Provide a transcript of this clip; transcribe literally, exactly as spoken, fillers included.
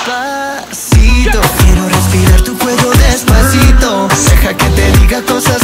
despacito. Quiero respirar tu cuello despacito. Deja que te diga cosas